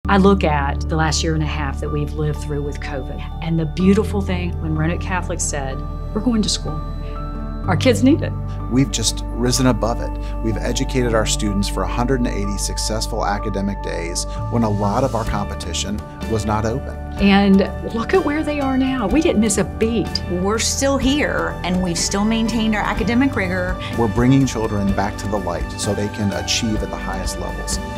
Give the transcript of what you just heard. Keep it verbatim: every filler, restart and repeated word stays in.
I look at the last year and a half that we've lived through with COVID, and the beautiful thing when Roanoke Catholic said, we're going to school. Our kids need it. We've just risen above it. We've educated our students for one hundred eighty successful academic days when a lot of our competition was not open. And look at where they are now. We didn't miss a beat. We're still here, and we've still maintained our academic rigor. We're bringing children back to the light so they can achieve at the highest levels.